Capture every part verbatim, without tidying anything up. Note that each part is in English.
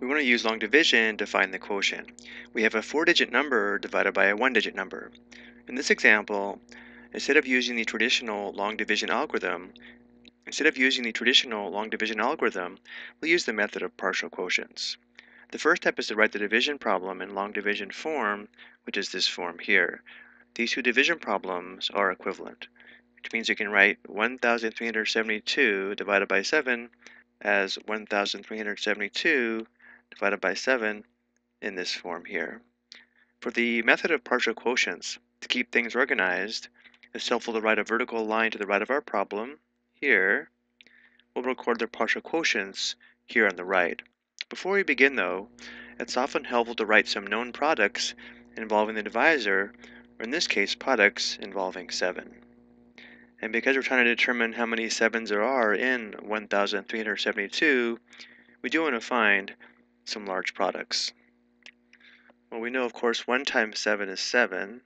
We want to use long division to find the quotient. We have a four-digit number divided by a one-digit number. In this example, instead of using the traditional long division algorithm, instead of using the traditional long division algorithm, we'll use the method of partial quotients. The first step is to write the division problem in long division form, which is this form here. These two division problems are equivalent, which means you can write one thousand three hundred seventy-two divided by seven as one thousand three hundred seventy-two divided by seven in this form here. For the method of partial quotients, to keep things organized, it's helpful to write a vertical line to the right of our problem here. We'll record the partial quotients here on the right. Before we begin though, it's often helpful to write some known products involving the divisor, or in this case products involving seven. And because we're trying to determine how many sevens there are in one thousand three hundred seventy-two, we do want to find some large products. Well, we know, of course, one times seven is seven.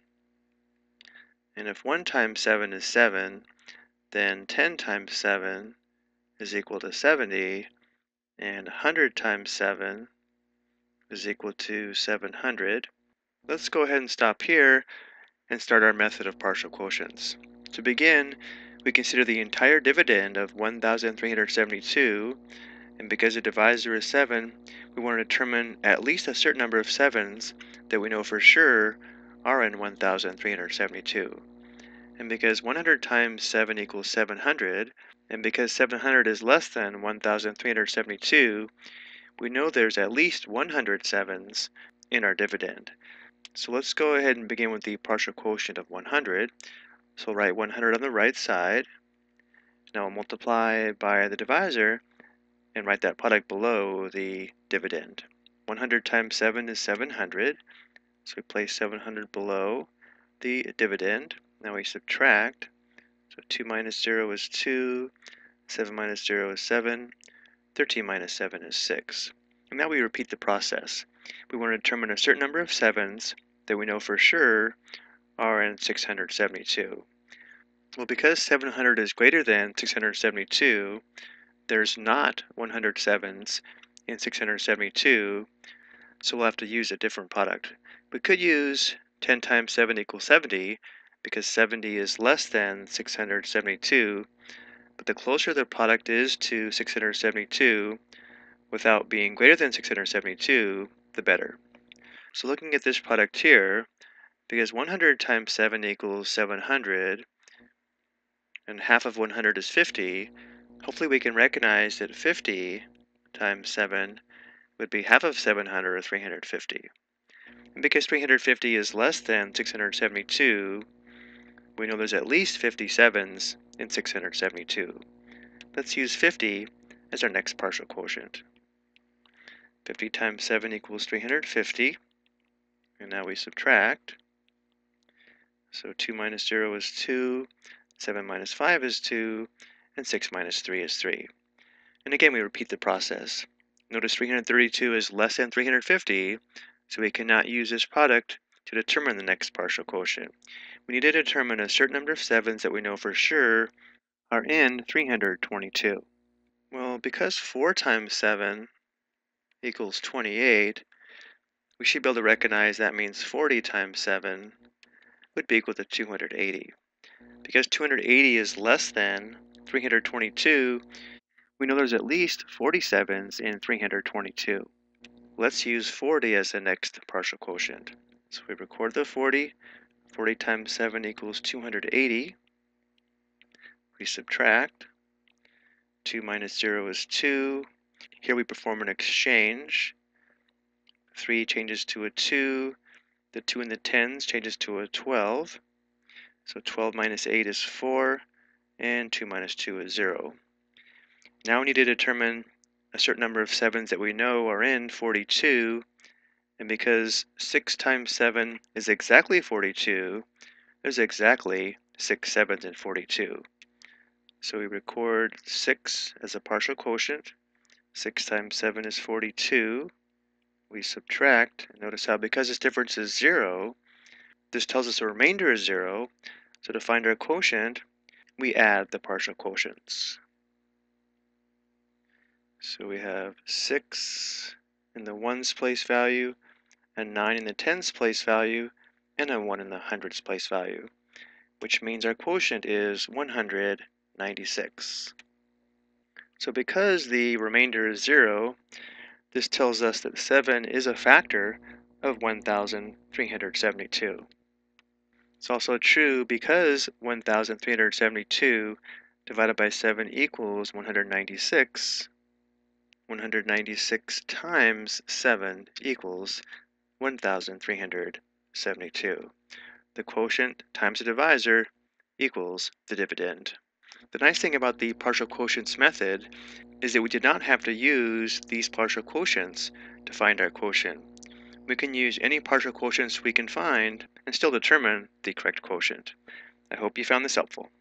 And if one times seven is seven, then ten times seven is equal to seventy. And one hundred times seven is equal to seven hundred. Let's go ahead and stop here and start our method of partial quotients. To begin, we consider the entire dividend of one thousand three hundred seventy-two, and because the divisor is seven, we want to determine at least a certain number of sevens that we know for sure are in one thousand three hundred seventy-two. And because one hundred times seven equals seven hundred, and because seven hundred is less than one thousand three hundred seventy-two, we know there's at least one hundred sevens in our dividend. So let's go ahead and begin with the partial quotient of one hundred. So we'll write one hundred on the right side. Now we'll multiply by the divisor and write that product below the dividend. one hundred times seven is seven hundred. So we place seven hundred below the dividend. Now we subtract. So two minus zero is two. seven minus zero is seven. thirteen minus seven is six. And now we repeat the process. We want to determine a certain number of sevens that we know for sure are in six hundred seventy-two. Well, because seven hundred is greater than six hundred seventy-two, there's not one hundred sevens in six hundred seventy-two, so we'll have to use a different product. We could use ten times seven equals seventy, because seventy is less than six hundred seventy-two, but the closer the product is to six hundred seventy-two, without being greater than six hundred seventy-two, the better. So looking at this product here, because one hundred times seven equals seven hundred, and half of one hundred is fifty, hopefully we can recognize that fifty times seven would be half of seven hundred, or three hundred fifty. And because three hundred fifty is less than six hundred seventy-two, we know there's at least fifty sevens in six hundred seventy-two. Let's use fifty as our next partial quotient. fifty times seven equals three hundred fifty. And now we subtract. So two minus zero is two, seven minus five is two, and six minus three is three. And again, we repeat the process. Notice three hundred thirty-two is less than three hundred fifty, so we cannot use this product to determine the next partial quotient. We need to determine a certain number of sevens that we know for sure are in three hundred twenty-two. Well, because four times seven equals twenty-eight, we should be able to recognize that means forty times seven would be equal to two hundred eighty. Because two hundred eighty is less than three hundred twenty-two, we know there's at least forty sevens in three hundred twenty-two. Let's use forty as the next partial quotient. So we record the forty. forty times seven equals two hundred eighty. We subtract. two minus zero is two. Here we perform an exchange. three changes to a two. The two in the tens changes to a twelve. So twelve minus eight is four. And two minus two is zero. Now we need to determine a certain number of sevens that we know are in forty-two. And because six times seven is exactly forty-two, there's exactly six sevens in forty-two. So we record six as a partial quotient. six times seven is forty-two. We subtract. Notice how because this difference is zero, this tells us the remainder is zero. So to find our quotient, we add the partial quotients. So we have six in the ones place value, a nine in the tens place value, and a one in the hundreds place value, which means our quotient is one hundred ninety-six. So because the remainder is zero, this tells us that seven is a factor of one thousand three hundred seventy-two. It's also true because one thousand three hundred seventy-two divided by seven equals one hundred ninety-six. one hundred ninety-six times seven equals one thousand three hundred seventy-two. The quotient times the divisor equals the dividend. The nice thing about the partial quotients method is that we did not have to use these partial quotients to find our quotient. We can use any partial quotients we can find and still determine the correct quotient. I hope you found this helpful.